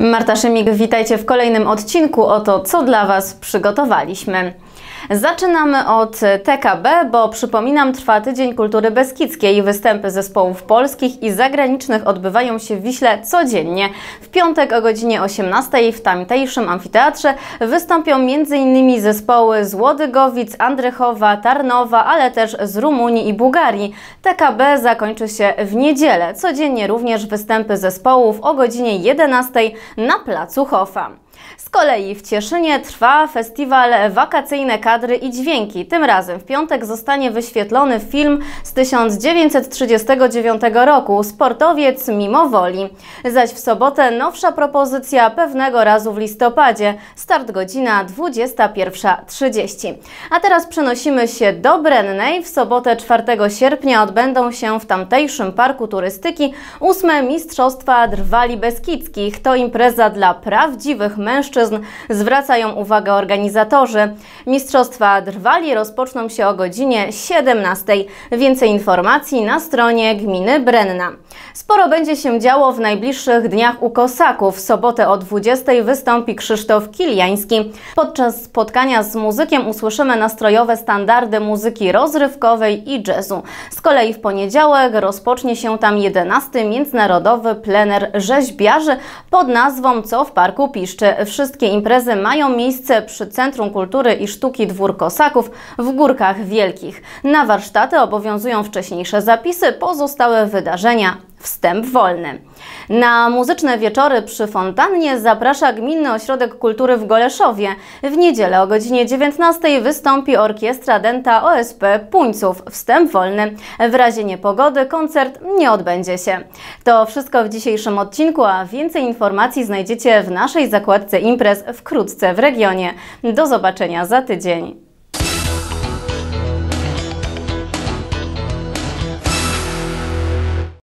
Marta Szymik, witajcie w kolejnym odcinku. Oto co dla Was przygotowaliśmy. Zaczynamy od TKB, bo przypominam, trwa Tydzień Kultury Beskidzkiej. Występy zespołów polskich i zagranicznych odbywają się w Wiśle codziennie. W piątek o godzinie 18 w tamtejszym amfiteatrze wystąpią m.in. zespoły z Łodygowic, Andrychowa, Tarnowa, ale też z Rumunii i Bułgarii. TKB zakończy się w niedzielę. Codziennie również występy zespołów o godzinie 11 na placu Hofa. Z kolei w Cieszynie trwa festiwal Wakacyjne kadry i dźwięki. Tym razem w piątek zostanie wyświetlony film z 1939 roku Sportowiec mimo woli. Zaś w sobotę nowsza propozycja Pewnego razu w listopadzie. Start godzina 21:30. A teraz przenosimy się do Brennej. W sobotę 4 sierpnia odbędą się w tamtejszym parku turystyki 8. Mistrzostwa Drwali Beskidzkich. To impreza dla prawdziwych mężczyzn, zwracają uwagę organizatorzy. Mistrzostwa Drwali rozpoczną się o godzinie 17. Więcej informacji na stronie gminy Brenna. Sporo będzie się działo w najbliższych dniach u Kosaków. W sobotę o 20 wystąpi Krzysztof Kiliański. Podczas spotkania z muzykiem usłyszymy nastrojowe standardy muzyki rozrywkowej i jazzu. Z kolei w poniedziałek rozpocznie się tam 11. Międzynarodowy plener rzeźbiarzy pod nazwą Co w parku piszczy. Wszystkie imprezy mają miejsce przy Centrum Kultury i Sztuki Dwór Kosaków w Górkach Wielkich. Na warsztaty obowiązują wcześniejsze zapisy, pozostałe wydarzenia wstęp wolny. Na muzyczne wieczory przy fontannie zaprasza Gminny Ośrodek Kultury w Goleszowie. W niedzielę o godzinie 19 wystąpi orkiestra dęta OSP Puńców. Wstęp wolny. W razie niepogody koncert nie odbędzie się. To wszystko w dzisiejszym odcinku, a więcej informacji znajdziecie w naszej zakładce imprez wkrótce w regionie. Do zobaczenia za tydzień.